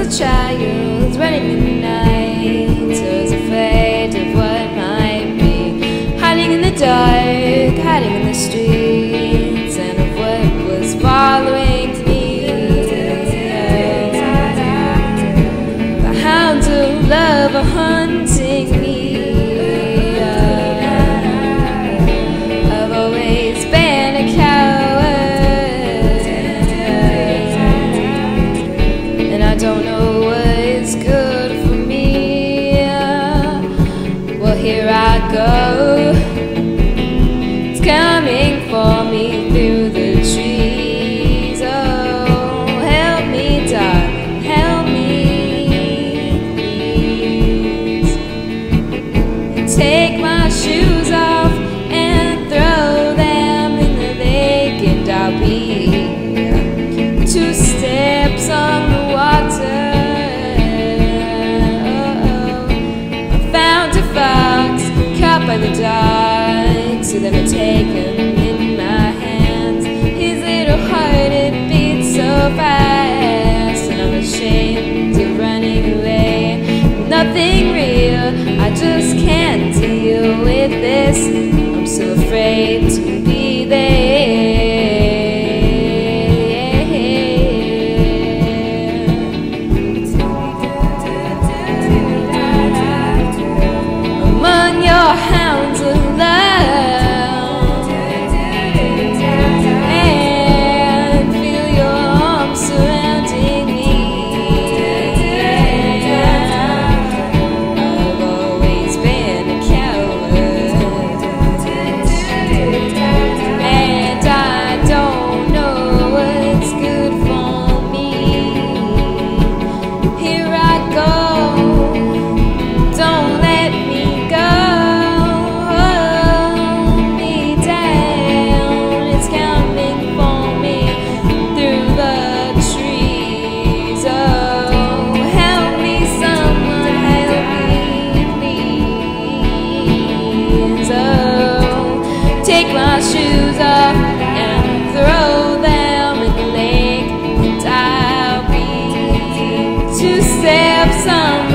a child running in the night. I was afraid of what might be, hiding in the dark, hiding in the streets, and of what was following me. The hounds of love are hunting me. I've always been a coward, and I don't know what is good for me. Well, here I go. It's coming for me through the trees. Oh, help me, darling, help me, please. Take my shoes off and throw them in the lake, and I'll be 2 steps on the water. I found a fox caught by the dogs, so then I take him in my hands. His little heart, it beats so fast, and I'm ashamed of running away. Nothing real, I just can't deal with this. I'm so afraid to be there. Among your hounds of love, and feel your arms surrounding me. I've always been a coward, and I don't know what's good for me. Here I go, don't let me go. Hold me down, it's coming for me through the trees. Oh, help me, someone, help me, please. Oh, take my shoes off and throw them in the lake, and I'll be 2 steps on